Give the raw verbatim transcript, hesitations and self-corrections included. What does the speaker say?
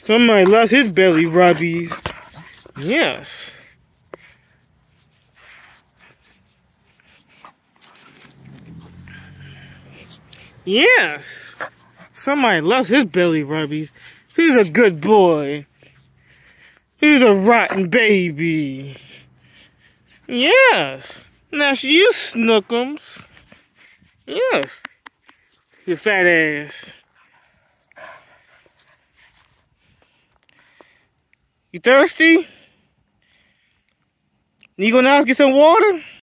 Somebody loves his belly rubbies. Yes. Yes. Somebody loves his belly rubbies. He's a good boy. He's a rotten baby. Yes. Now you snookums. Yes. You fat ass. You thirsty? You gonna now get some water?